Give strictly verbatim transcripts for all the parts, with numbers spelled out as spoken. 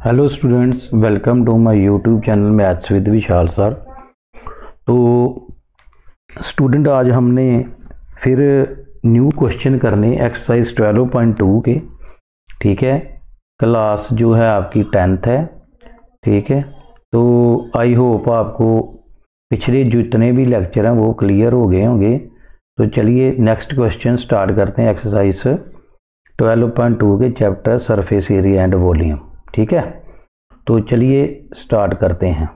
Hello students, welcome to my YouTube channel maths with Vishal sir. तो student आज हमने फिर न्यू क्वेश्चन करने एक्सरसाइज ट्वेल्व पॉइंट टू के। ठीक है, क्लास जो है आपकी टेंथ है। ठीक है, तो आई होप आपको पिछले जितने भी लेक्चर हैं वो क्लियर हो गए होंगे। तो चलिए नेक्स्ट क्वेश्चन स्टार्ट करते हैं एक्सरसाइज ट्वेल्व पॉइंट टू के chapter surface area and volume. ठीक है, तो चलिए स्टार्ट करते हैं।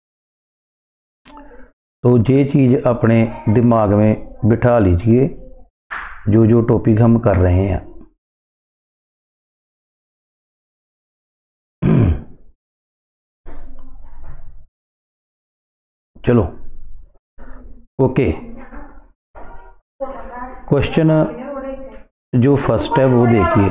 तो ये चीज़ अपने दिमाग में बिठा लीजिए जो जो टॉपिक हम कर रहे हैं। चलो ओके, क्वेश्चन जो फर्स्ट है वो देखिए।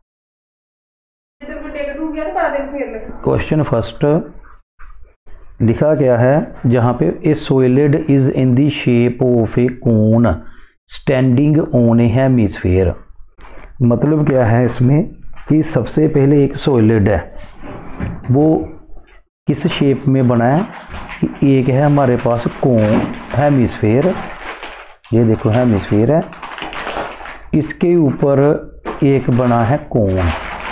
क्वेश्चन फर्स्ट लिखा गया है जहाँ पे a solid is in the shape of a cone standing on a hemisphere. मतलब क्या है इसमें कि सबसे पहले एक सॉलिड है, वो किस शेप में बना है कि एक है हमारे पास कोन हेमिस्फीयर, ये देखो हेमिस्फीयर है, इसके ऊपर एक बना है कोन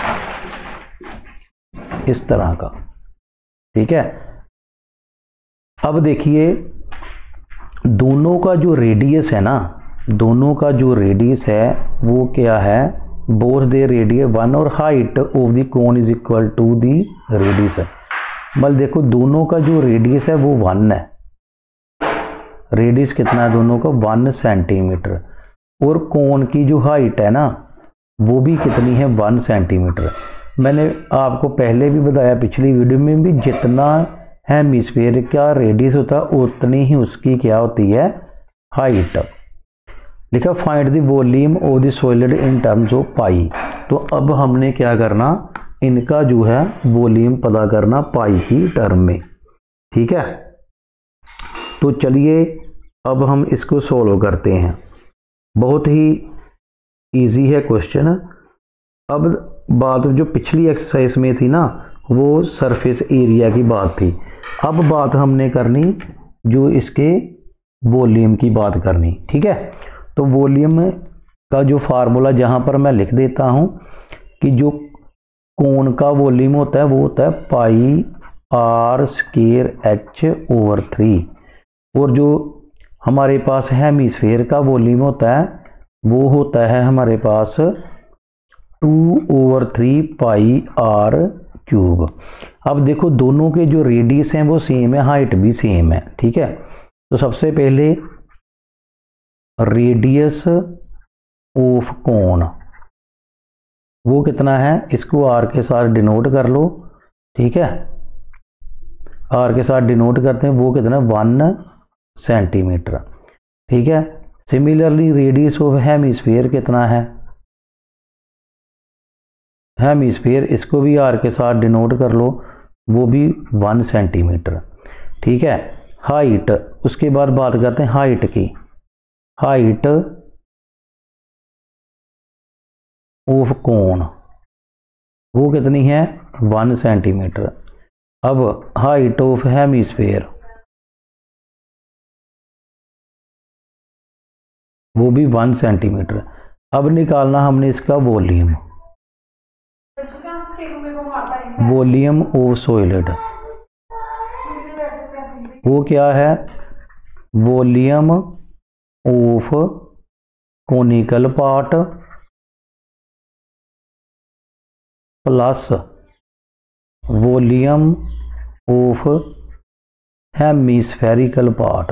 इस तरह का। ठीक है, अब देखिए दोनों का जो रेडियस है ना, दोनों का जो रेडियस है वो क्या है, बोथ दे रेडियस वन और height of the cone is equal to the radius है। मतलब देखो दोनों का जो रेडियस है वो वन है, रेडियस कितना है दोनों का, वन सेंटीमीटर, और कोन की जो हाइट है ना वो भी कितनी है, वन सेंटीमीटर। मैंने आपको पहले भी बताया पिछली वीडियो में भी, जितना हेमिस्फीयर का रेडियस होता है उतनी ही उसकी क्या होती है, हाइट। लिखा find the volume of the solid in terms of pi. तो अब हमने क्या करना, इनका जो है वॉल्यूम पता करना पाई की टर्म में। ठीक है, तो चलिए अब हम इसको सॉल्व करते हैं। बहुत ही इजी है क्वेश्चन। अब बात जो पिछली एक्सरसाइज में थी ना वो सरफेस एरिया की बात थी, अब बात हमने करनी जो इसके वॉल्यूम की बात करनी। ठीक है, तो वॉल्यूम का जो फार्मूला जहाँ पर मैं लिख देता हूँ कि जो कोन का वॉल्यूम होता है वो होता है pi r square h over three, और जो हमारे पास हेमिस्फीयर का वॉल्यूम होता है वो होता है हमारे पास two over three pi r cube. अब देखो दोनों के जो रेडियस हैं वो सेम है, हाइट भी सेम है। ठीक है, तो सबसे पहले रेडियस ऑफ कोन वो कितना है, इसको आर के साथ डिनोट कर लो। ठीक है, आर के साथ डिनोट करते हैं, वो कितना, वन सेंटीमीटर। ठीक है, सिमिलरली रेडियस ऑफ हेमिस्फीयर कितना है, हेमिस्फीयर इसको भी आर के साथ डिनोट कर लो, वो भी वन सेंटीमीटर। ठीक है, हाइट उसके बाद बात करते हैं हाइट की। हाइट ऑफ कोन वो कितनी है, वन सेंटीमीटर। अब हाइट ऑफ हेमिस्फीयर वो भी वन सेंटीमीटर। अब निकालना हमने इसका वॉल्यूम, वॉल्यूम ऑफ सॉलिड वो क्या है, volume of conical part plus volume of hemispherical part.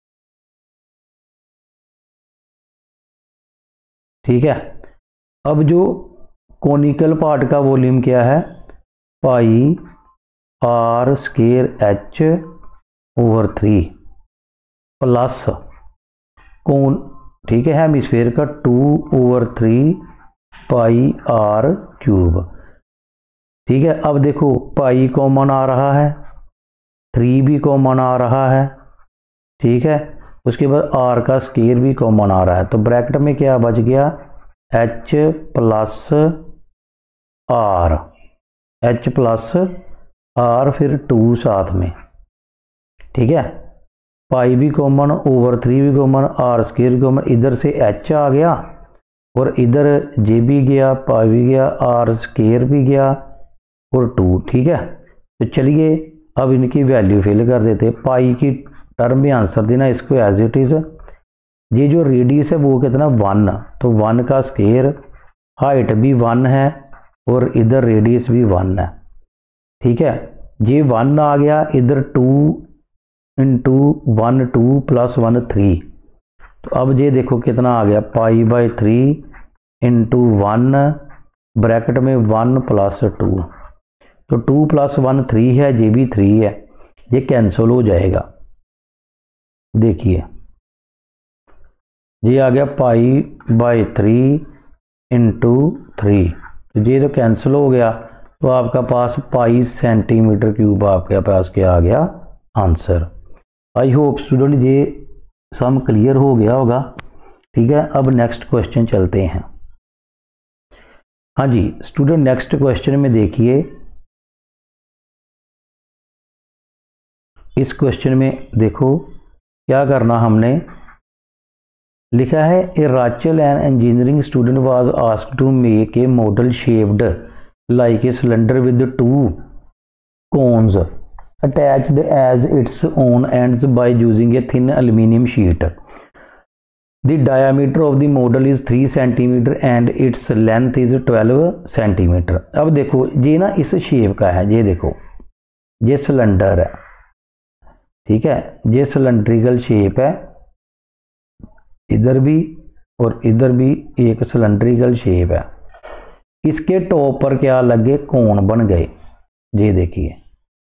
ठीक है, अब जो कोनिकल पार्ट का वॉल्यूम क्या है, pi r square h over three plus cone, ठीक है, हेमिस्फीयर का two over three pi r cube. ठीक है, अब देखो पाई कॉमन आ रहा है, थ्री भी कॉमन आ रहा है। ठीक है, उसके बाद आर का स्क्वायर भी कॉमन आ रहा है, तो ब्रैकेट में क्या बच गया, h plus r, h plus r फिर टू साथ में, ठीक है। पाई भी कॉमन, ओवर थ्री भी कॉमन, आर स्केयर भी कॉमन, इधर से एच आ गया और इधर जे भी गया, पाई भी गया, आर स्केयर भी गया और टू, ठीक है। तो चलिए अब इनकी वैल्यू फिल कर देते। पाई की टर्म में आंसर देना इसको एज इट इज़। ये जो रेडियस है वो कितना वन, तो वन का स्केयर, हाइट भी वन है और इधर रेडियस भी वन है, ठीक है। ये वन आ गया, इधर two into one two plus one three, तो अब ये देखो कितना आ गया, pi by three into one bracket में वन प्लस टू, तो टू प्लस वन थ्री है, ये भी थ्री है, ये कैंसिल हो जाएगा। देखिए ये आ गया pi by three into three, तो ये तो कैंसिल हो गया, तो आपका पास पाई सेंटीमीटर क्यूब आपके पास क्या आ गया आंसर। आई होप स्टूडेंट ये सम क्लियर हो गया होगा, ठीक है। अब नेक्स्ट क्वेश्चन चलते हैं। हाँ जी स्टूडेंट, नेक्स्ट क्वेश्चन में देखिए, इस क्वेश्चन में देखो क्या करना, हमने लिखा है a Rachel an engineering student was asked to make a model shaped like a cylinder with two cones attached as its own ends by using a thin aluminum sheet. The diameter of the model is three centimeter and its length is twelve centimeter. अब देखो ये ना इस shape का है, ये देखो ये सिलेंडर है, ठीक है, ये सिलेंड्रिकल शेप है, इधर भी और इधर भी एक सिलेंड्रिकल शेप है। इसके टॉप पर क्या लगे, कोण बन गए, ये देखिए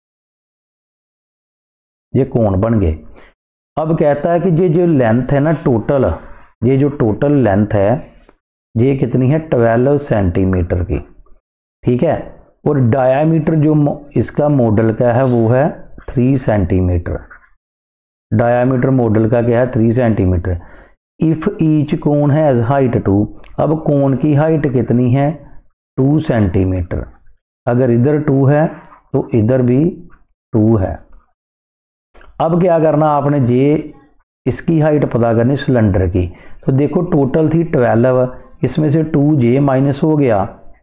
ये कोण बन गए। अब कहता है कि ये जो लेंथ है ना टोटल, ये जो टोटल लेंथ है ये कितनी है, ट्वेल्व सेंटीमीटर की, ठीक है। और डायामीटर जो इसका मॉडल का है वो है थ्री सेंटीमीटर, डायामीटर मॉडल का क्या है थ्री सेंटीमीटर। इफ ईच कोण है एज हाइट टू, अब कोण की हाइट कितनी है, टू सेंटीमीटर, अगर इधर टू है तो इधर भी टू है। अब क्या करना आपने, जे इसकी हाइट पता करनी सिलेंडर की, तो देखो टोटल थी ट्वेल्व, इसमें से टू जे माइनस हो गया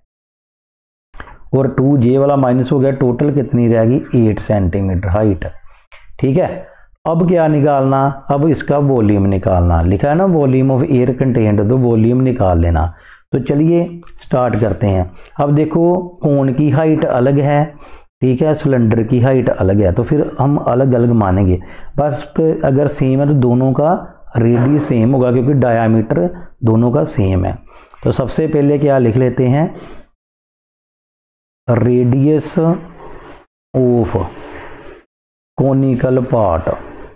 और टू जे वाला माइनस हो गया, टोटल कितनी रहेगी एट सेंटीमीटर हाइट, ठीक है। अब क्या निकालना, अब इसका वॉल्यूम निकालना, लिखा है ना वॉल्यूम ऑफ एयर कंटेंट, तो वॉल्यूम निकाल लेना। तो चलिए स्टार्ट करते हैं। अब देखो कोण की हाइट अलग है, ठीक है, सिलेंडर की हाइट अलग है, तो फिर हम अलग अलग मानेंगे। बस अगर सेम है तो दोनों का रेडियस सेम होगा क्योंकि डायामीटर दोनों का सेम है। तो सबसे पहले क्या लिख लेते हैं, radius of conical part,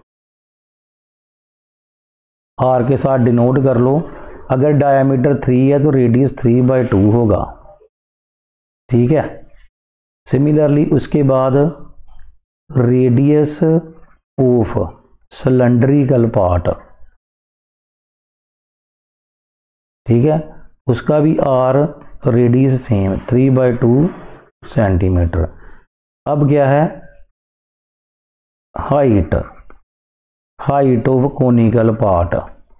r के साथ डिनोट कर लो। अगर डायामीटर थ्री है तो रेडियस थ्री बाई टू होगा, ठीक है। सिमिलरली उसके बाद रेडियस ऑफ सिलेंड्रिकल पार्ट, ठीक है, उसका भी r radius same three by two centimetre. अब क्या है, height, height of conical part,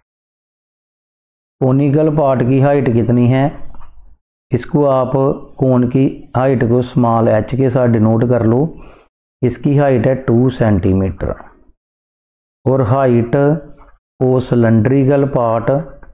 conical part की हाइट कितनी है, इसको आप कोण की हाइट को स्मॉल एच के साथ डिनोट कर लो। इसकी हाइट है टू सेंटीमीटर और हाइट ऑफ सिलेंड्रिकल पार्ट,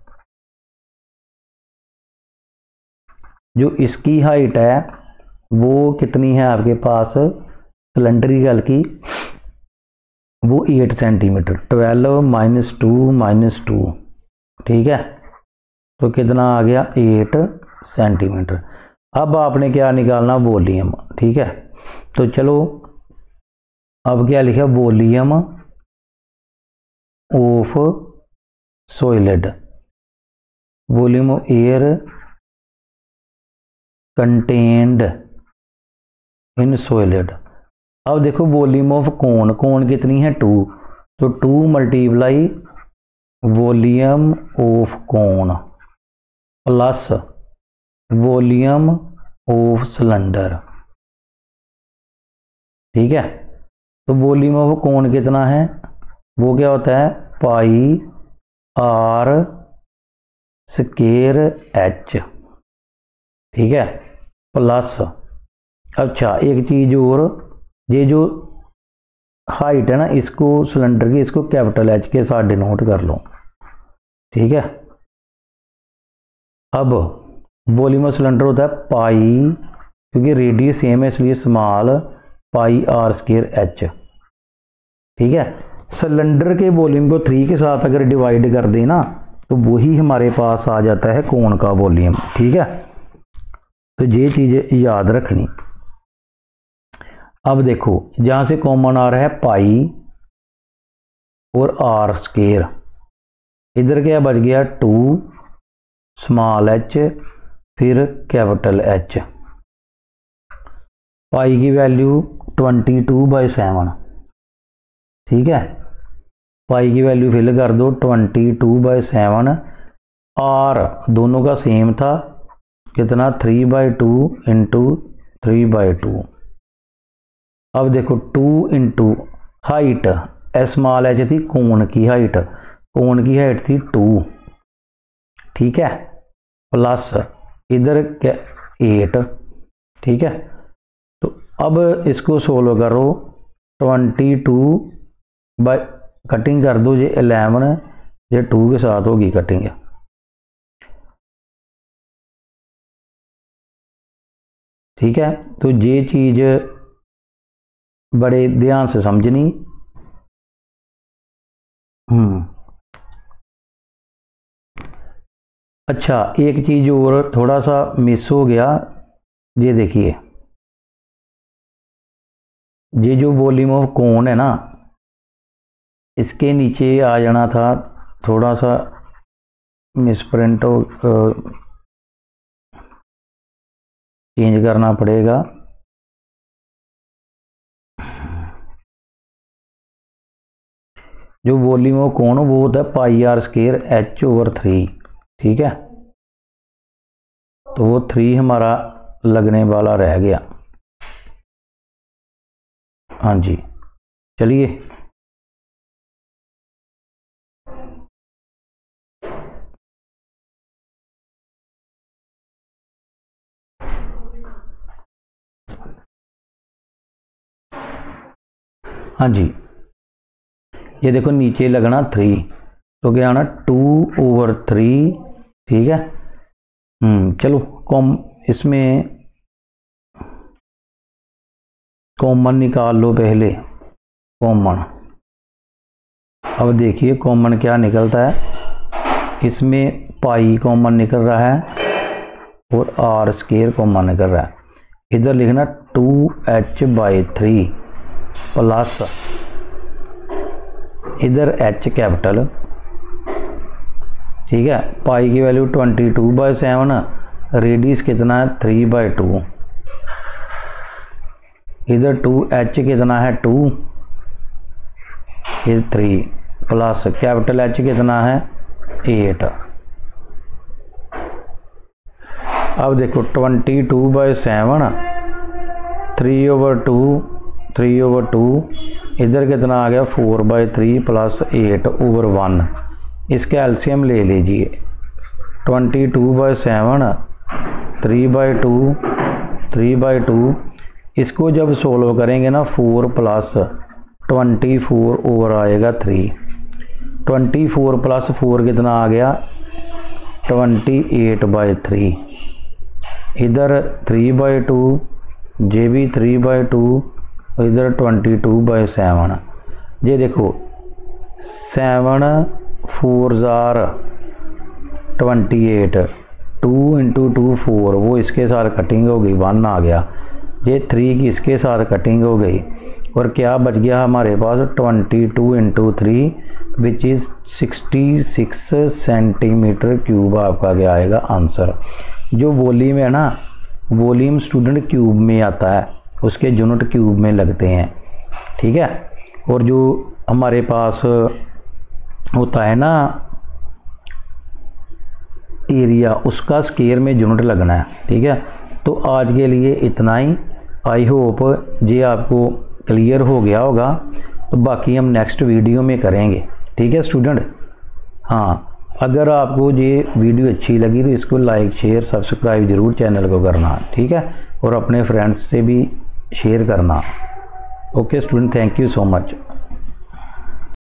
जो इसकी हाइट है वो कितनी है आपके पास सिलेंड्रिकल की, वो eight centimetre, twelve minus two minus two, ठीक है, तो कितना आ गया एट सेंटीमीटर। अब आपने क्या निकालना, वॉल्यूम, ठीक है। तो चलो अब क्या लिखा, volume of solid, volume of air contained in solid. अब देखो वॉल्यूम ऑफ कोण, कोण कितनी है टू, तो two multiply volume of cone plus volume of cylinder, ठीक है। तो वॉल्यूम ऑफ कोन कितना है, वो क्या होता है पाई आर स्केयर एच, ठीक है, प्लस अच्छा एक चीज़ और, ये जो हाइट है ना इसको सिलेंडर की, इसको कैपिटल एच के साथ डिनोट कर लो, ठीक है। अब वॉल्यूम ऑफ सिलेंडर होता है पाई, क्योंकि रेडियस सेम है इसलिए small pi r square h, ठीक है। सिलेंडर के वॉल्यूम को थ्री के साथ अगर डिवाइड कर दें ना तो वही हमारे पास आ जाता है कोन का वॉल्यूम, ठीक है। तो ये चीज़ें याद रखनी। अब देखो जहाँ से कॉमन आ रहा है पाई और आर स्केयर, इधर क्या बच गया टू स्मॉल एच फिर कैपिटल एच। पाई की value twenty two by seven, ठीक है। पाई की वैल्यू फिल कर दो twenty two by seven. R दोनों का सेम था, कितना three by two into three by two. अब देखो two into height small h थी कोन की हाइट, कोन की हाइट थी टू, ठीक है, प्लस इधर क्या एट, ठीक है। तो अब इसको सोल्व करो, ट्वेंटी टू बाई कटिंग कर दो, ये इलेवन ये टू के साथ होगी कटिंग, ठीक है। तो ये चीज़ बड़े ध्यान से समझनी। हम्म अच्छा एक चीज़ और थोड़ा सा मिस हो गया, ये देखिए ये जो वॉल्यूम ऑफ कोन है ना इसके नीचे आ जाना था, थोड़ा सा मिसप्रिंट हो, चेंज करना पड़ेगा। जो वॉल्यूम ऑफ कोन वो होता है pi r square h over three, ठीक है। तो वो थ्री हमारा लगने वाला रह गया। हाँ जी चलिए हाँ जी ये देखो नीचे लगना थ्री, तो क्या आना टू ओवर थ्री, ठीक है। हम्म चलो कॉम इसमें कॉमन निकाल लो पहले, कॉमन। अब देखिए कॉमन क्या निकलता है, इसमें पाई कॉमन निकल रहा है और आर स्केयर कॉमन निकल रहा है। इधर लिखना two h by three plus इधर एच कैपिटल, ठीक है। पाई की value twenty two by seven, radius कितना है थ्री बाई टू, इधर टू एच कितना है टू, ये थ्री प्लस कैपिटल एच कितना है एट। अब देखो twenty two by seven, three over two, three over two, इधर कितना आ गया four by three plus eight over one. इसका एलसीएम ले लीजिए, twenty two by seven, three by two, three by two, इसको जब सोल्व करेंगे ना four plus twenty four over आएगा three, twenty four plus four कितना आ गया ट्वेंटी एट बाई थ्री, इधर थ्री बाई टू, जे भी थ्री बाई टू, इधर ट्वेंटी टू बाई सेवन। ये देखो सेवन फोर जार twenty eight, two into two four, वो इसके साथ कटिंग हो गई वन आ गया, ये थ्री की इसके साथ कटिंग हो गई, और क्या बच गया हमारे पास twenty two into three which is sixty six centimetre cube आपका क्या आएगा आंसर। जो वॉल्यूम है ना, वॉल्यूम स्टूडेंट क्यूब में आता है, उसके यूनिट क्यूब में लगते हैं, ठीक है। और जो हमारे पास होता है ना एरिया, उसका स्क्वायर में यूनिट लगना है, ठीक है। तो आज के लिए इतना ही। आई होप ये आपको क्लियर हो गया होगा, तो बाकी हम नेक्स्ट वीडियो में करेंगे। ठीक है स्टूडेंट। हाँ, अगर आपको ये वीडियो अच्छी लगी तो इसको लाइक शेयर सब्सक्राइब ज़रूर चैनल को करना। ठीक है, और अपने फ्रेंड्स से भी शेयर करना। Okay student, thank you so much.